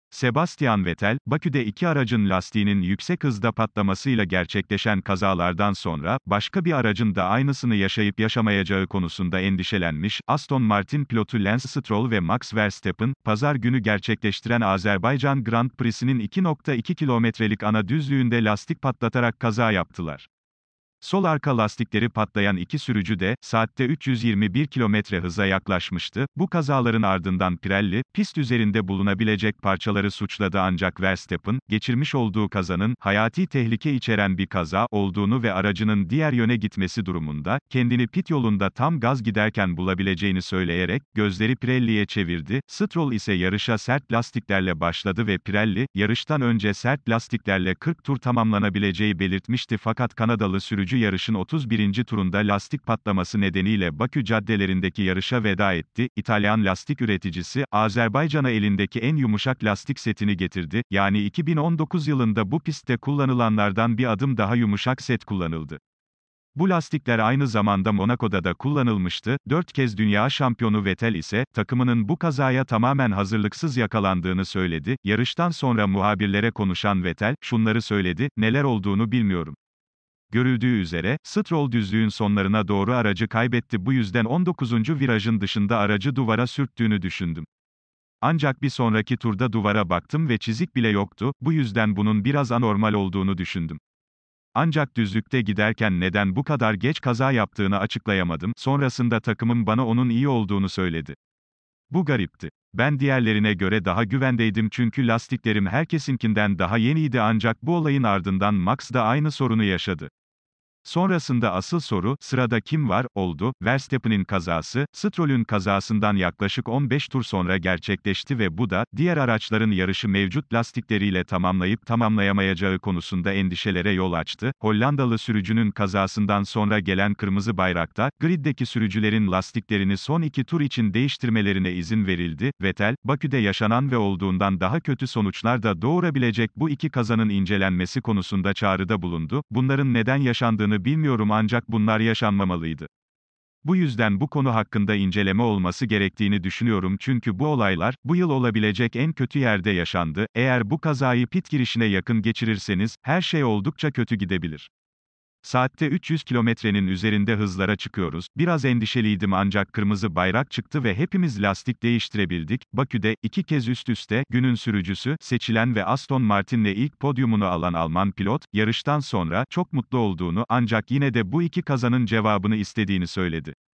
Sebastian Vettel, Bakü'de iki aracın lastiğinin yüksek hızda patlamasıyla gerçekleşen kazalardan sonra, başka bir aracın da aynısını yaşayıp yaşamayacağı konusunda endişelenmiş, Aston Martin pilotu Lance Stroll ve Max Verstappen, pazar günü gerçekleştiren Azerbaycan Grand Prix'sinin 2,2 kilometrelik ana düzlüğünde lastik patlatarak kaza yaptılar. Sol arka lastikleri patlayan iki sürücü de, saatte 321 kilometre hıza yaklaşmıştı. Bu kazaların ardından Pirelli, pist üzerinde bulunabilecek parçaları suçladı ancak Verstappen, geçirmiş olduğu kazanın, hayati tehlike içeren bir kaza olduğunu ve aracının diğer yöne gitmesi durumunda, kendini pit yolunda tam gaz giderken bulabileceğini söyleyerek, gözleri Pirelli'ye çevirdi. Stroll ise yarışa sert lastiklerle başladı ve Pirelli, yarıştan önce sert lastiklerle 40 tur tamamlanabileceği belirtmişti fakat Kanadalı sürücü yarışın 31. turunda lastik patlaması nedeniyle Bakü caddelerindeki yarışa veda etti. İtalyan lastik üreticisi, Azerbaycan'a elindeki en yumuşak lastik setini getirdi, yani 2019 yılında bu pistte kullanılanlardan bir adım daha yumuşak set kullanıldı. Bu lastikler aynı zamanda Monaco'da da kullanılmıştı. 4 kez dünya şampiyonu Vettel ise, takımının bu kazaya tamamen hazırlıksız yakalandığını söyledi. Yarıştan sonra muhabirlere konuşan Vettel, şunları söyledi: "Neler olduğunu bilmiyorum. Görüldüğü üzere, Stroll düzlüğün sonlarına doğru aracı kaybetti, bu yüzden 19. virajın dışında aracı duvara sürttüğünü düşündüm. Ancak bir sonraki turda duvara baktım ve çizik bile yoktu, bu yüzden bunun biraz anormal olduğunu düşündüm. Ancak düzlükte giderken neden bu kadar geç kaza yaptığını açıklayamadım, sonrasında takımım bana onun iyi olduğunu söyledi. Bu garipti. Ben diğerlerine göre daha güvendeydim çünkü lastiklerim herkesinkinden daha yeniydi ancak bu olayın ardından Max da aynı sorunu yaşadı. Sonrasında asıl soru, sırada kim var, oldu. Verstappen'in kazası, Stroll'ün kazasından yaklaşık 15 tur sonra gerçekleşti ve bu da, diğer araçların yarışı mevcut lastikleriyle tamamlayıp tamamlayamayacağı konusunda endişelere yol açtı. Hollandalı sürücünün kazasından sonra gelen kırmızı bayrakta, griddeki sürücülerin lastiklerini son 2 tur için değiştirmelerine izin verildi. Vettel, Bakü'de yaşanan ve olduğundan daha kötü sonuçlar da doğurabilecek bu iki kazanın incelenmesi konusunda çağrıda bulundu. Bunların neden yaşandığını bilmiyorum ancak bunlar yaşanmamalıydı. Bu yüzden bu konu hakkında inceleme olması gerektiğini düşünüyorum çünkü bu olaylar, bu yıl olabilecek en kötü yerde yaşandı. Eğer bu kazayı pit girişine yakın geçirirseniz, her şey oldukça kötü gidebilir. Saatte 300 kilometrenin üzerinde hızlara çıkıyoruz. Biraz endişeliydim ancak kırmızı bayrak çıktı ve hepimiz lastik değiştirebildik. Bakü'de, 2 kez üst üste, günün sürücüsü, seçilen ve Aston Martin'le ilk podyumunu alan Alman pilot, yarıştan sonra, çok mutlu olduğunu, ancak yine de bu iki kazanın cevabını istediğini söyledi.